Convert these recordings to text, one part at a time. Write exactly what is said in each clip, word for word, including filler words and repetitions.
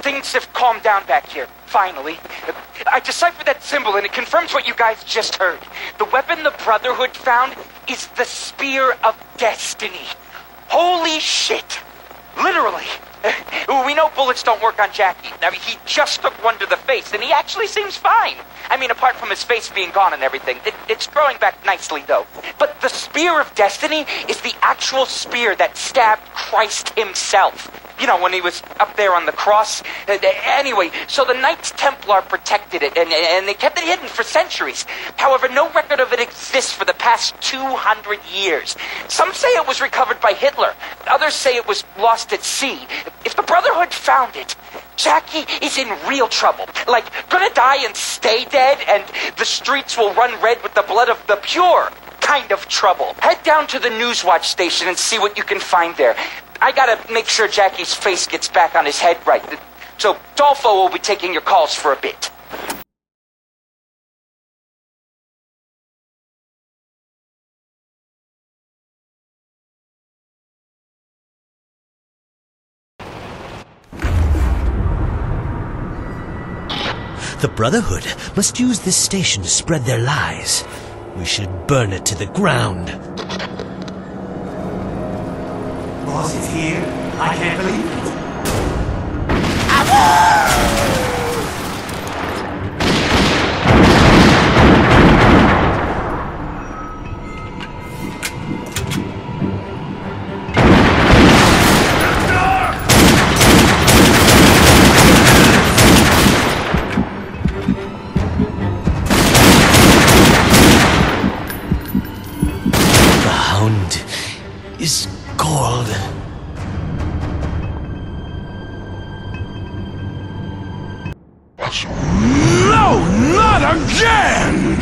things have calmed down back here, finally. I deciphered that symbol and it confirms what you guys just heard. The weapon the Brotherhood found is the Spear of Destiny. Holy shit! Literally. We know bullets don't work on Jackie. I mean, he just took one to the face, and he actually seems fine. I mean, apart from his face being gone and everything. It, it's growing back nicely, though. But the Spear of Destiny is the actual spear that stabbed Christ himself. You know, when he was up there on the cross. Uh, anyway, so the Knights Templar protected it, and, and they kept it hidden for centuries. However, no record of it exists for the past two hundred years. Some say it was recovered by Hitler. Others say it was lost at sea. If the Brotherhood found it, Jackie is in real trouble. Like, gonna die and stay dead, and the streets will run red with the blood of the pure kind of trouble. Head down to the Newswatch station and see what you can find there. I gotta make sure Jackie's face gets back on his head right. So Dolfo will be taking your calls for a bit. The Brotherhood must use this station to spread their lies. We should burn it to the ground. Boss is here? I can't believe it. The Hound is cold. No, not again!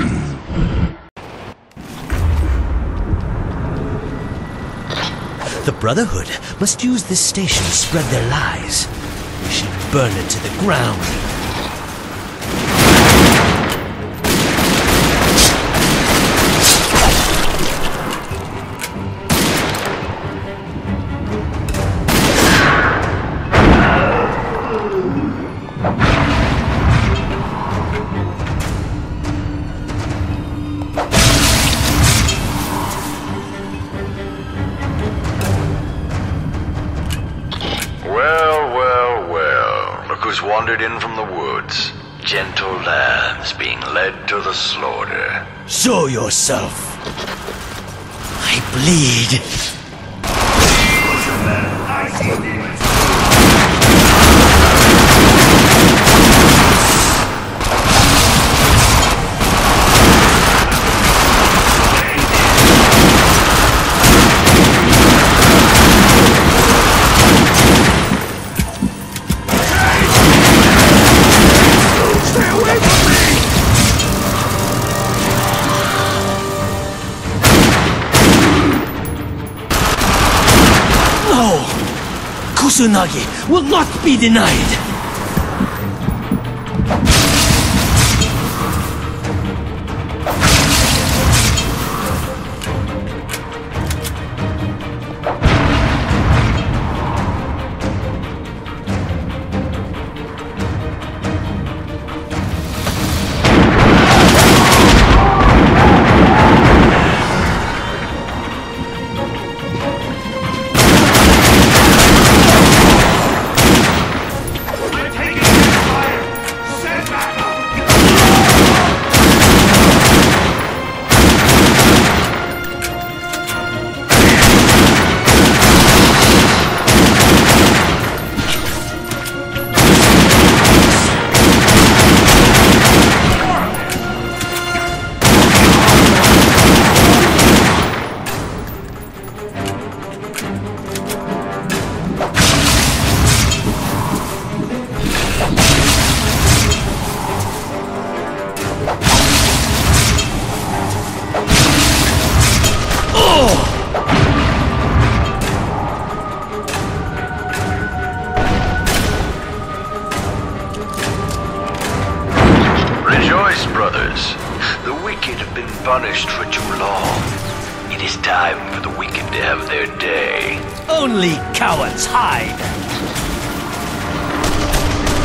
The Brotherhood must use this station to spread their lies. We should burn it to the ground. Wandered in from the woods, gentle lambs being led to the slaughter. Show yourself. I bleed. I see demons. Kusunagi will not be denied! Brothers, the wicked have been punished for too long. It is time for the wicked to have their day. Only cowards hide!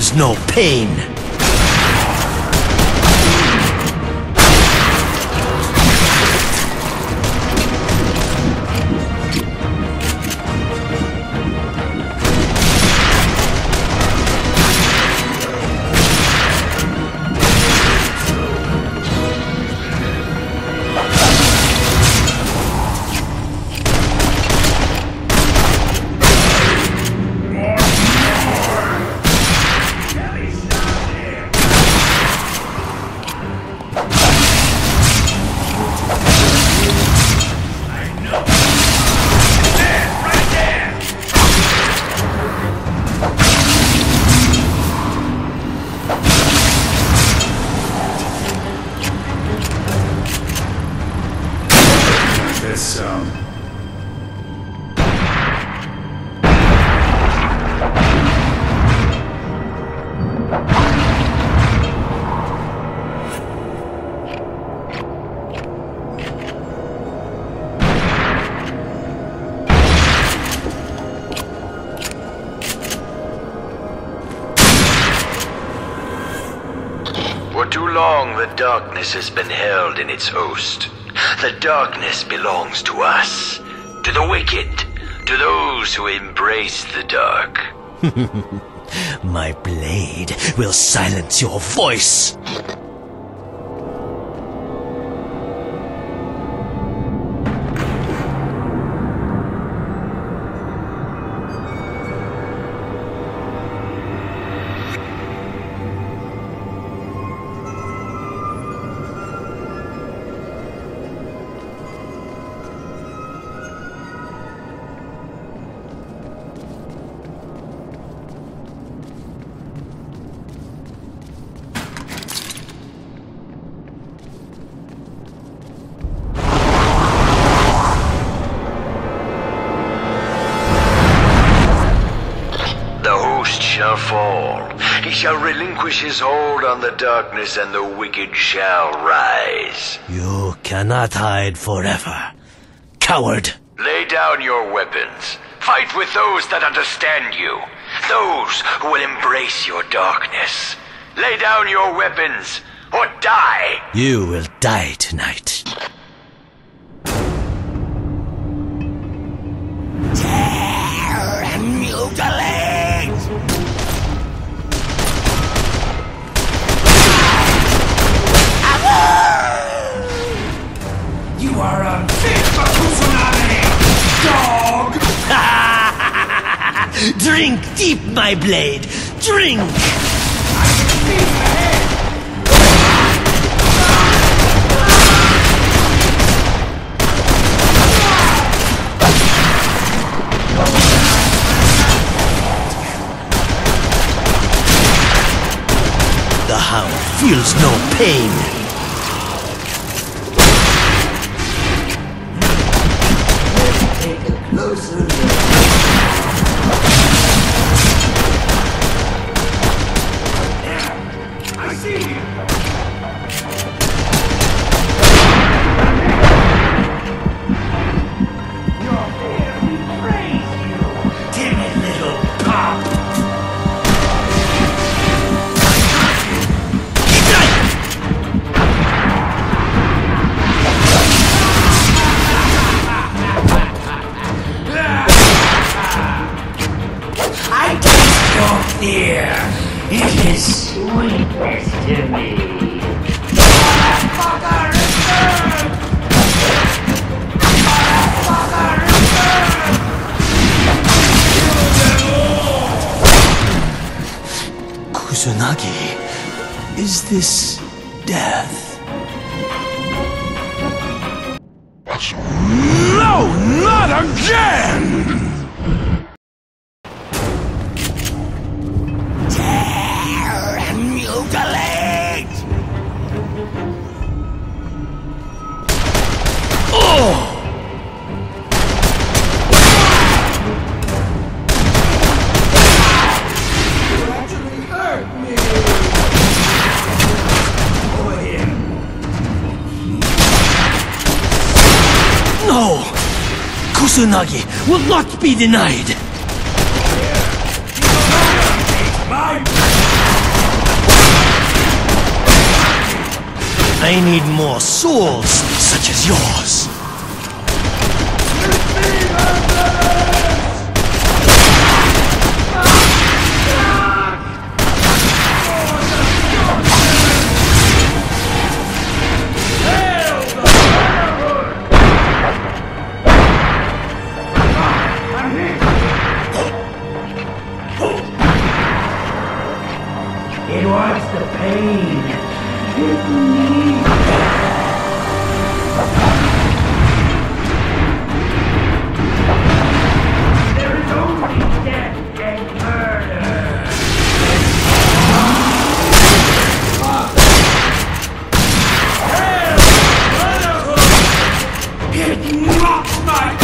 feels no pain. This, um... For too long, the darkness has been held in its host. The darkness belongs to us, to the wicked, to those who embrace the dark. My blade will silence your voice. Shall fall. He shall relinquish his hold on the darkness, and the wicked shall rise. You cannot hide forever, coward. Lay down your weapons. Fight with those that understand you. Those who will embrace your darkness. Lay down your weapons, or die. You will die tonight. Tear and mutilate! You are unfit for Kusanagi, dog! Drink deep, my blade! Drink! I can feel the head! The hound feels no pain. Closer look. I see you! You're here, we praise you! Timid little pop! Fear, it is sweetness to me. Motherfucker, return! Motherfucker, return! Kusanagi, is this death? No, not again! Mutilate! Oh! You actually hurt me! Over here. No! Kusanagi will not be denied! My I need more souls such as yours. It wants the pain. It needs There is only death and murder. Hell, Brotherhood! It mocks my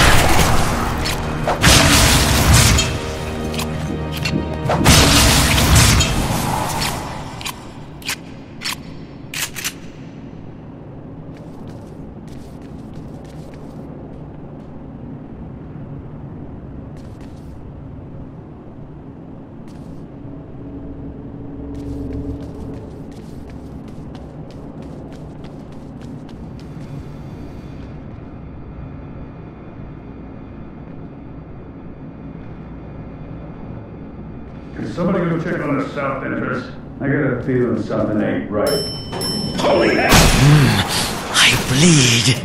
Can somebody go check on the south entrance? I got a feeling something ain't right. holy hell! I bleed.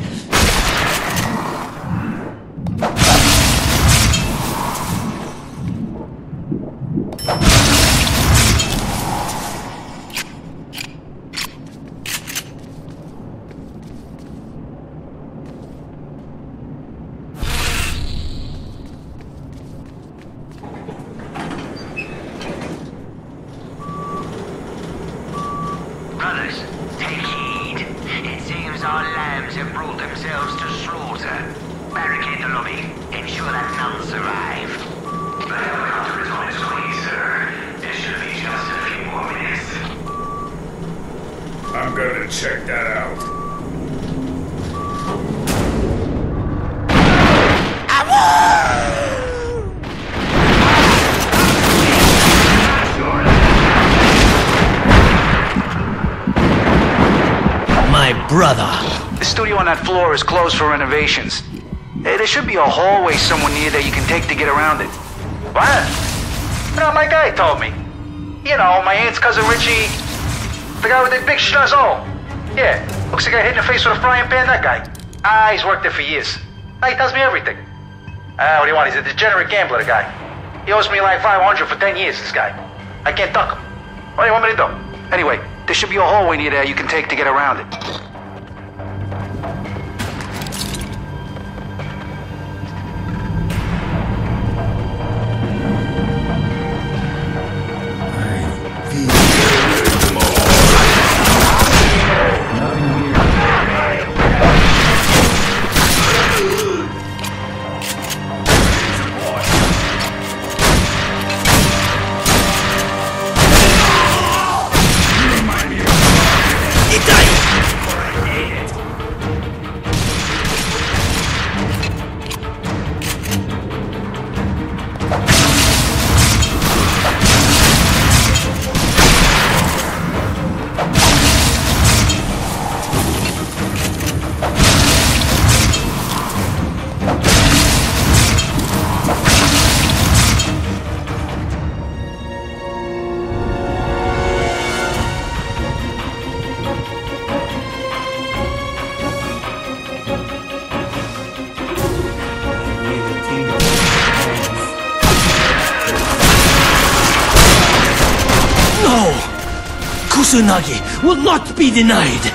Brothers, take heed. It seems our lambs have brought themselves to slaughter. Barricade the lobby. Ensure that none survive. The helicopter is on its way, sir. It should be just a few more minutes. I'm gonna check that out. My brother. The studio on that floor is closed for renovations. Hey, there should be a hallway somewhere near that you can take to get around it. What? No, my guy told me. You know, my aunt's cousin Richie. The guy with the big schnozzle. Yeah, looks like I hit in the face with a frying pan, that guy. Ah, he's worked there for years. Ah, he tells me everything. Ah, what do you want? He's a degenerate gambler, the guy. He owes me like five hundred for ten years, this guy. I can't duck him. What do you want me to do? Anyway, there should be a hallway near there you can take to get around it. Kusunagi will not be denied!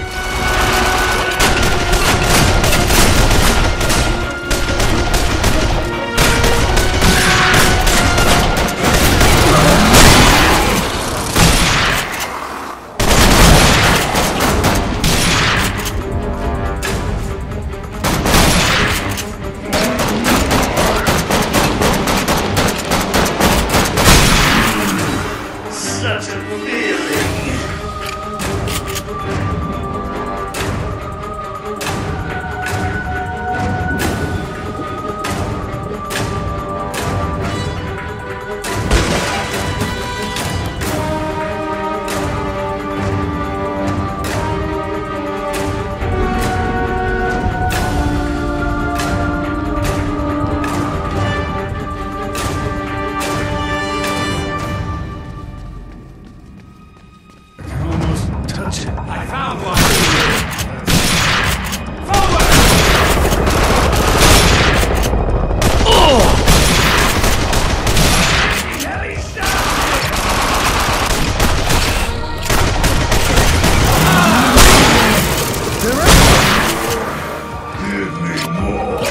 Such a feeling. I found one! Forward! Oh! Ellie, stop! Give me more!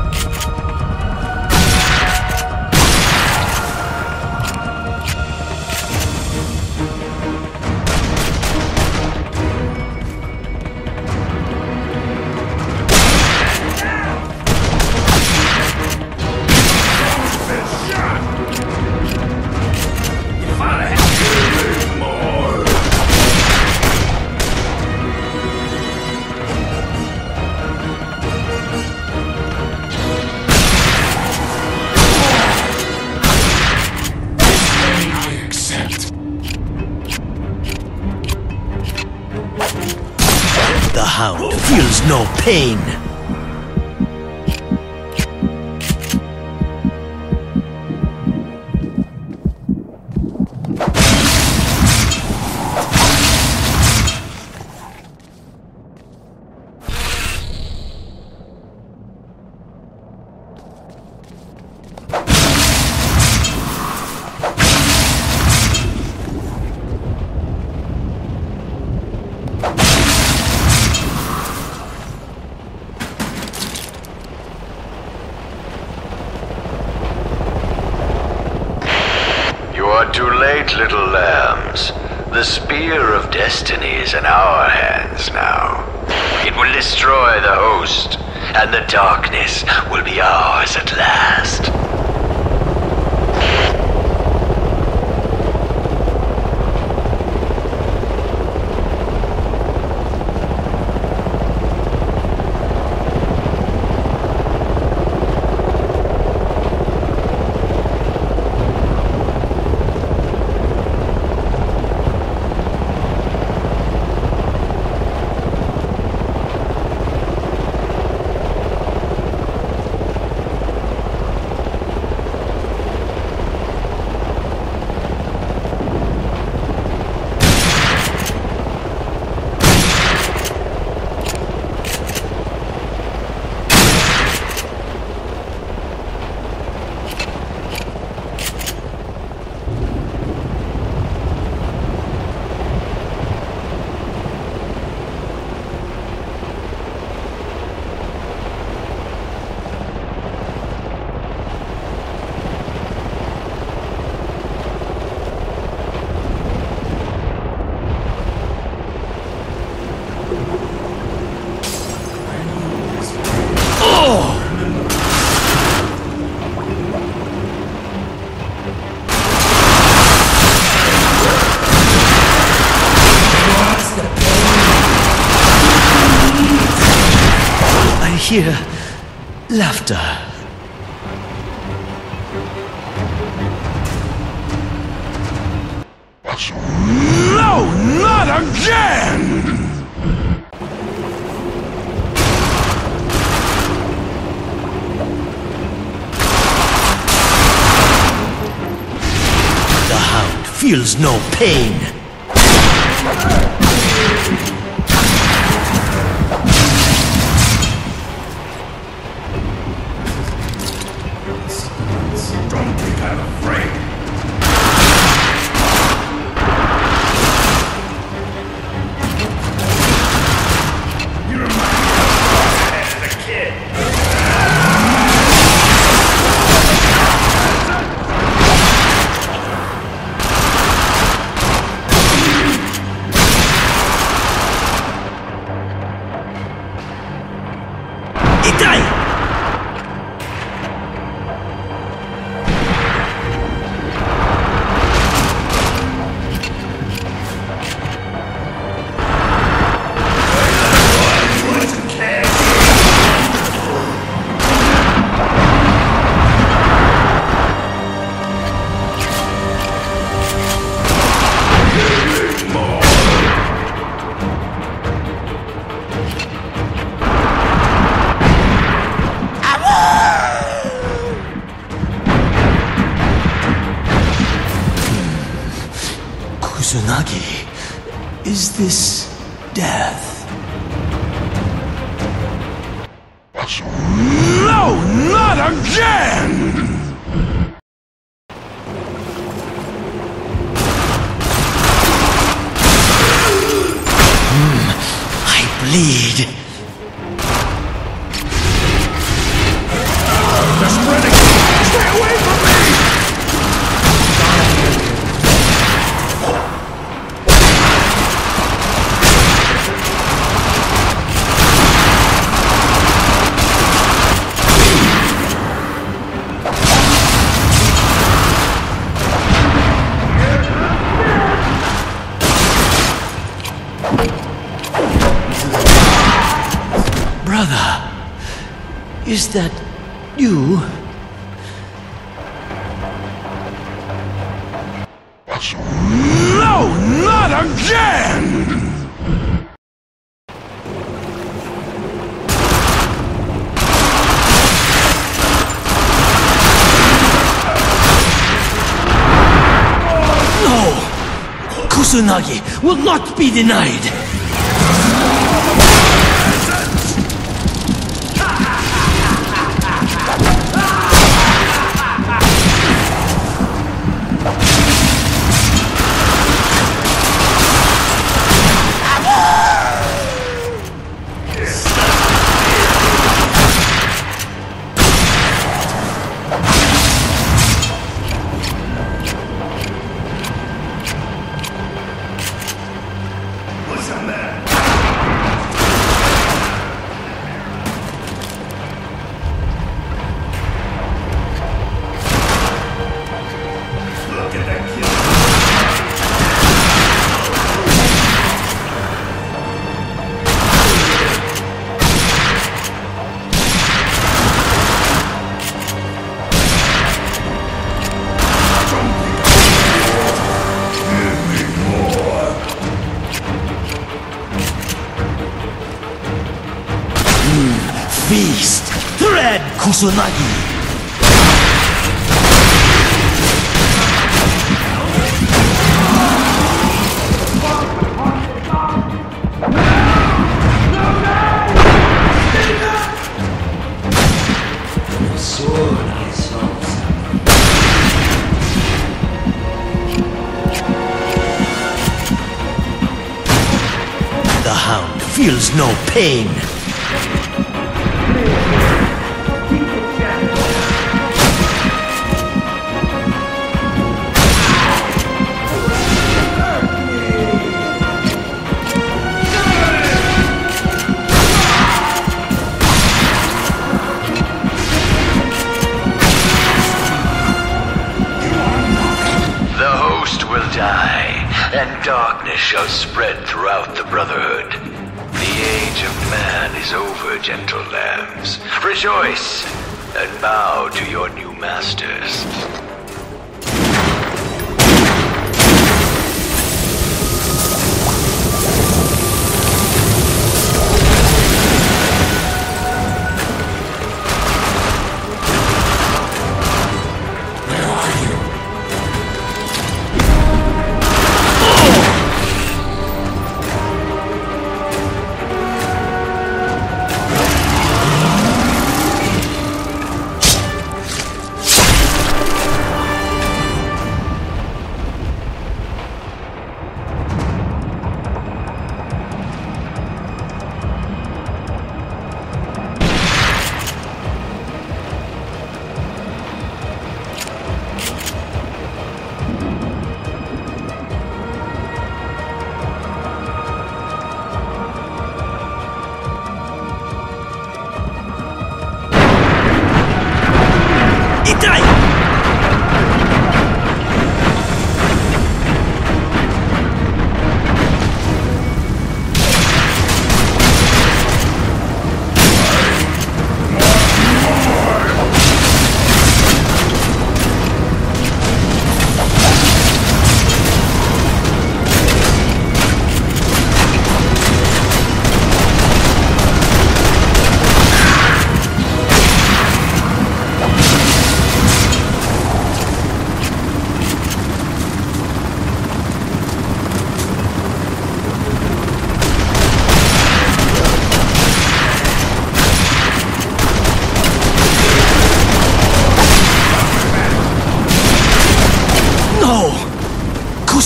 The hound feels no pain. Too late, little lambs. The spear of destiny is in our hands now. It will destroy the host, and the darkness will be ours at last. Hear laughter. No, not again! The hound feels no pain. Don't think I'm afraid. You remind me of what I had as a kid. Itai! Kusunagi, is this death. No, not again! Bleed. They're spreading! Stay away from me! Brother, is that you? No, not again! No! Kusunagi will not be denied! Beast! Thread, Kusunagi! The hound feels no pain. And darkness shall spread throughout the Brotherhood. The age of man is over, gentle lambs. Rejoice and bow to your new masters.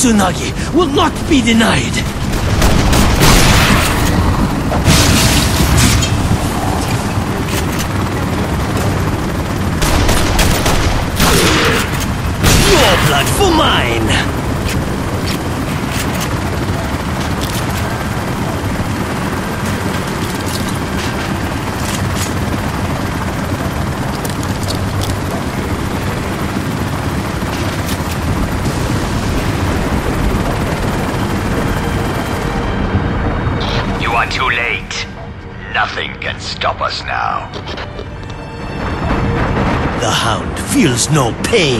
Kusunagi will not be denied! Your blood for mine! Too late. Nothing can stop us now. The Hound feels no pain.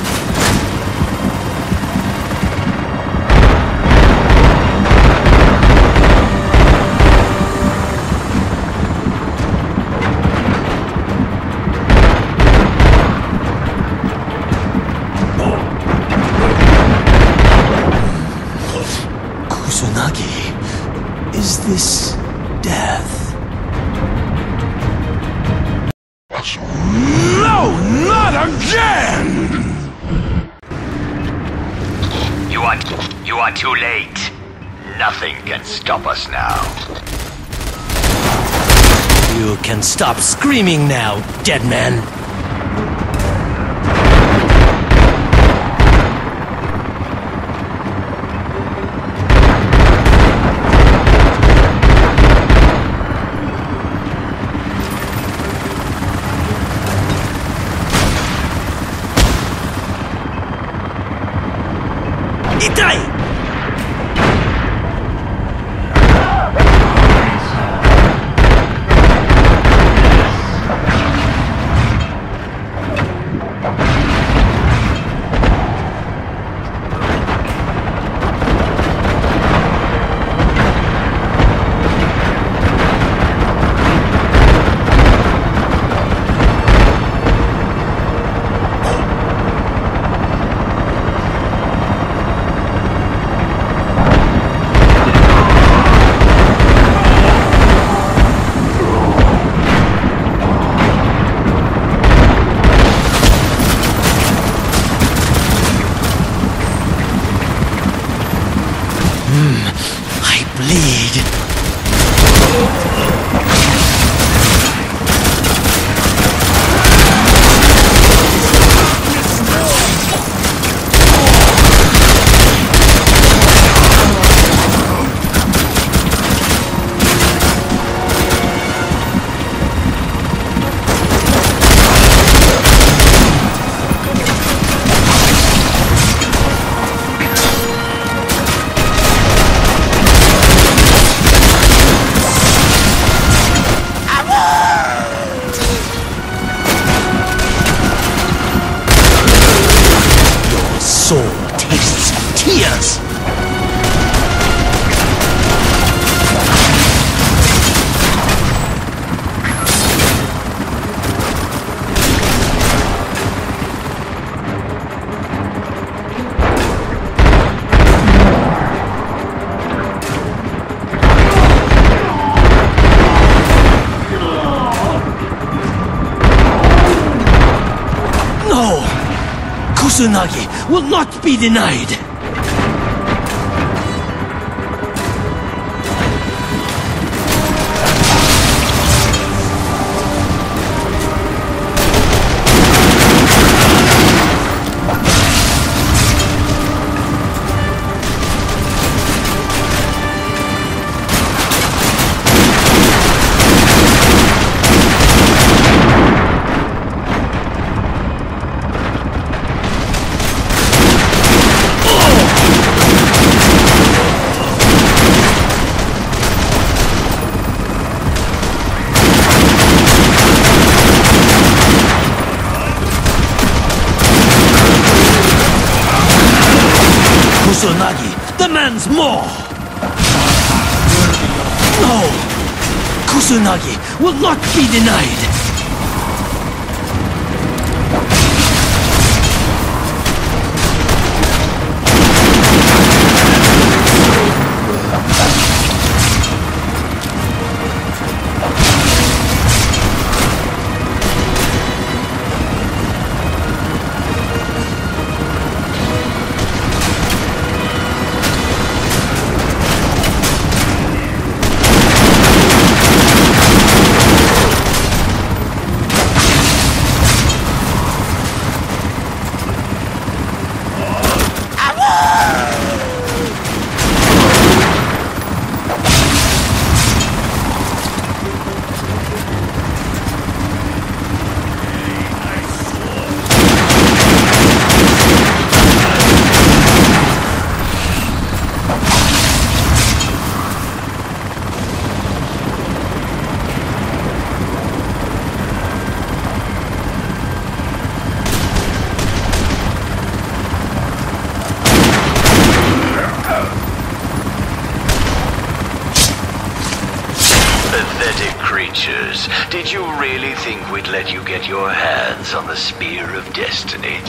Kusunagi. Is this death? No, not again! You are, you are too late. Nothing can stop us now. You can stop screaming now, dead man. Kusunagi will not be denied! Kusunagi demands more! No! Kusunagi will not be denied! Pathetic creatures. Did you really think we'd let you get your hands on the Spear of Destiny?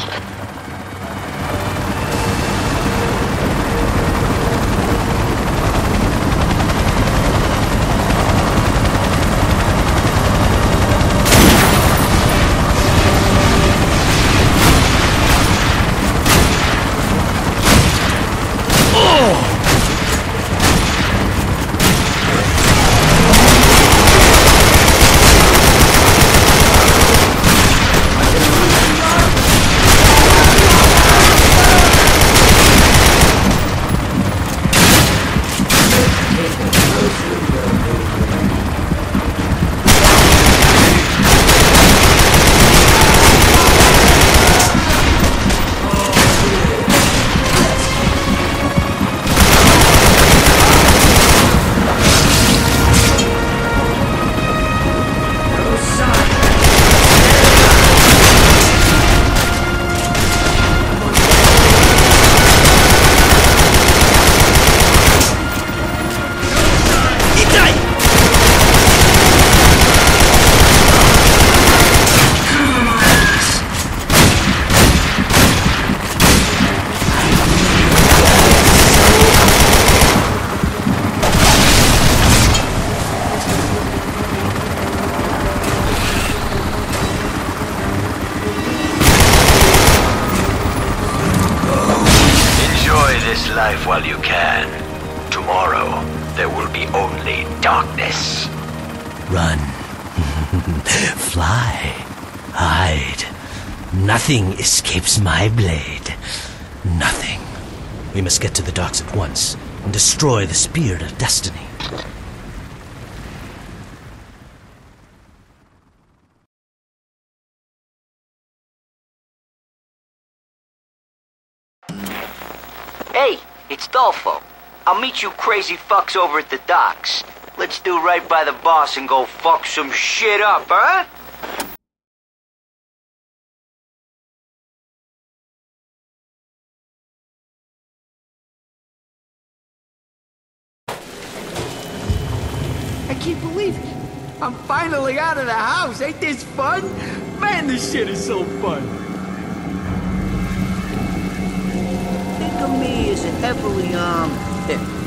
Life while you can. Tomorrow, there will be only darkness. Run. Fly. Hide. Nothing escapes my blade. Nothing. We must get to the docks at once and destroy the Spear of Destiny. Hey, it's Dolfo. I'll meet you crazy fucks over at the docks. Let's do right by the boss and go fuck some shit up, huh? I can't believe it. I'm finally out of the house. Ain't this fun? Man, this shit is so fun. Think of me as a heavily armed,